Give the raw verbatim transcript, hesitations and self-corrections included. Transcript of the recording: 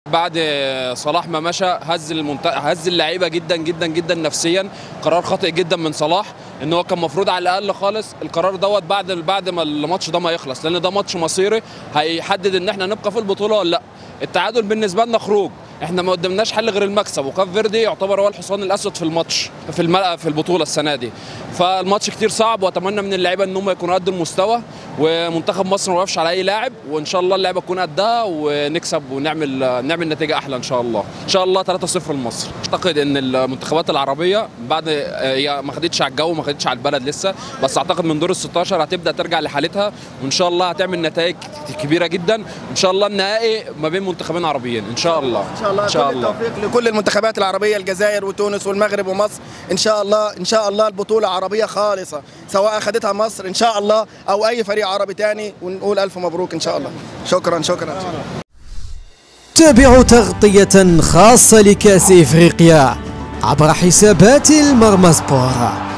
بعد صلاح ما مشى هز المنت... هز اللعيبه جدا جدا جدا نفسيا. قرار خاطئ جدا من صلاح، ان هو كان المفروض على الاقل خالص القرار دوت بعد بعد ما الماتش ده ما يخلص، لان ده ماتش مصيري هيحدد ان احنا نبقى في البطوله ولا لا. التعادل بالنسبه لنا خروج، احنا ما قدمناش حل غير المكسب، وكاب فيردي يعتبر هو الحصان الاسود في الماتش في الملأ في البطوله السنه دي. فالماتش كتير صعب، واتمنى من اللعيبه ان هم يكونوا قد المستوى، ومنتخب مصر ما وقفش على اي لاعب، وان شاء الله اللعيبه تكون قدها ونكسب ونعمل نعمل نتيجه احلى ان شاء الله. ان شاء الله ثلاثة صفر لمصر. اعتقد ان المنتخبات العربيه بعد هي ما خدتش على الجو، ما خدتش على البلد لسه، بس اعتقد من دور ال ستاشر هتبدا ترجع لحالتها، وان شاء الله هتعمل نتائج كبيره جدا. ان شاء الله النهائي ما بين منتخبين عربيين ان شاء الله. ان شاء الله. ان شاء الله التوفيق لكل المنتخبات العربيه، الجزائر وتونس والمغرب ومصر. ان شاء الله ان شاء الله البطوله عربيه خالصه، سواء اخذتها مصر ان شاء الله او اي فريق عربي ثاني، ونقول الف مبروك ان شاء الله. شكرا شكرا. تابعوا تغطيه خاصه لكاس افريقيا عبر حسابات المرمى سبور.